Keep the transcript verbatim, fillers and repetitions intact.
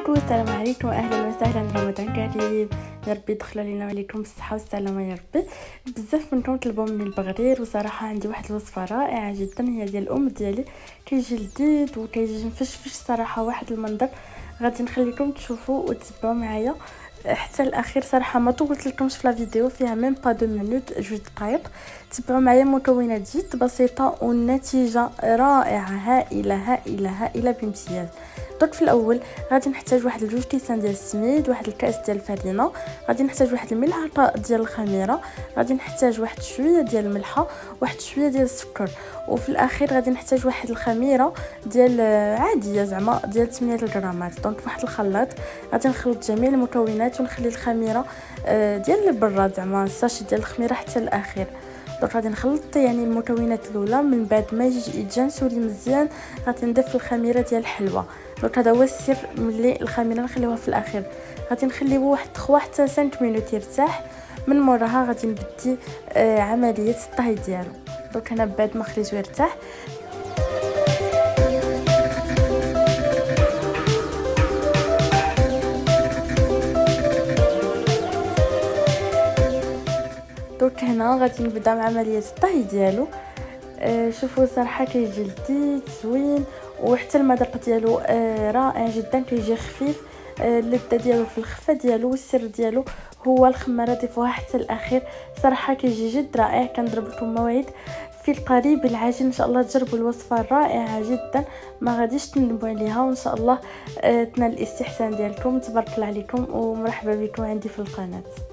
كوكو، السلام عليكم واهلا وسهلا. رمضان كريم، يا ربي يدخل علينا وعليكم بالصحه والسلامه يا ربي. بزاف منكم طلبوا مني البغرير، وصراحه عندي واحد الوصفه رائعه جدا، هي ديال الام ديالي، كيجي لذيذ وكيجي مفشفش صراحه، واحد المنظر. غادي نخليكم تشوفوا وتتبعوا معايا حتى الاخير. صراحه ما طولت لكمش في لا فيديو، فيها ميم با دو مينوت، جوج دقائق. تبعوا معايا مكونات جد بسيطه والنتيجه رائعه، هائله هائله هائله بامتياز. درك في الاول غادي نحتاج واحد جوج كيسان ديال السميد، واحد الكاس ديال الفرينه، غادي نحتاج واحد الملعقه ديال الخميره، غادي نحتاج واحد شويه ديال الملحه، واحد شويه ديال السكر، وفي الاخير غادي نحتاج واحد الخميره ديال عاديه زعما ديال ثمانية غرامات. دونك واحد الخلاط غادي نخلط جميع المكونات ونخلي الخميره ديال البراد زعما الساشي ديال الخميره حتى الاخير. دونك غادي نخلط يعني المكونات الاولى، من بعد ما يجي يتجانسوا لي مزيان غادي نضيف الخميره ديال الحلوه. دونك هذا هو السر، ملي الخميره نخليوها في الاخير. غادي نخليوه واحد ثلاثة حتى خمسة مينوت يرتاح، من موراها غادي نبدي آه عمليه الطهي ديالو. دونك انا بعد ما خليته يرتاح دونك هنا غادي نبدا مع عمليه الطهي ديالو. آه شوفوا صراحه كيجي لذيذ زوين، وحتى المذاق ديالو آه رائع جدا، كيجي خفيف. آه اللذه ديالو في الخفه ديالو، والسر ديالو هو الخماره، ضيفوها حتى الاخير. صراحه كيجي جد رائع. كنضرب لكم موعد في القريب العاجل ان شاء الله، تجربوا الوصفه الرائعه جدا، ما غاديش تندموا عليها، وان شاء الله آه تنال الاستحسان ديالكم. تبارك الله عليكم ومرحبا بكم عندي في القناه.